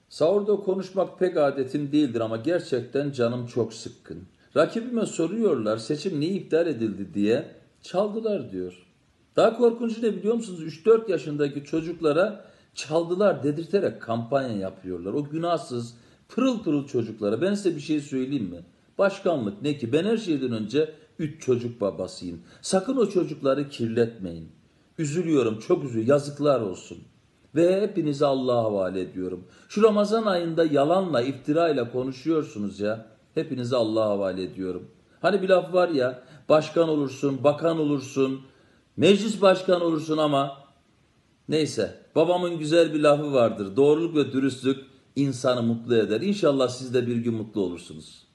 Sahurda konuşmak pek adetim değildir ama gerçekten canım çok sıkkın. Rakibime soruyorlar seçim niye iptal edildi diye. Çaldılar diyor. Daha korkuncu ne biliyor musunuz? 3-4 yaşındaki çocuklara çaldılar dedirterek kampanya yapıyorlar. O günahsız pırıl pırıl çocuklara. Ben size bir şey söyleyeyim mi? Başkanlık ne ki? Ben her şeyden önce 3 çocuk babasıyım. Sakın o çocukları kirletmeyin. Üzülüyorum, çok üzülüyorum. Yazıklar olsun. Ve hepinizi Allah'a havale ediyorum. Şu Ramazan ayında yalanla, iftirayla konuşuyorsunuz ya. Hepinizi Allah'a havale ediyorum. Hani bir laf var ya, başkan olursun, bakan olursun, meclis başkanı olursun ama neyse. Babamın güzel bir lafı vardır. Doğruluk ve dürüstlük insanı mutlu eder. İnşallah siz de bir gün mutlu olursunuz.